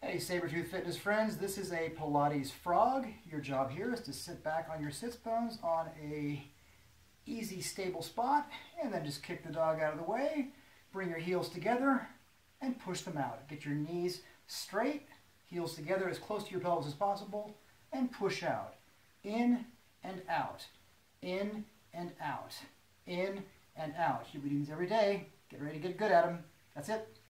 Hey Sabertooth Fitness friends, this is a Pilates frog. Your job here is to sit back on your sits bones on a easy stable spot and then just kick the dog out of the way, bring your heels together and push them out. Get your knees straight, heels together as close to your pelvis as possible and push out. In and out, in and out, in and out. You'll be doing these every day. Get ready to get good at them. That's it.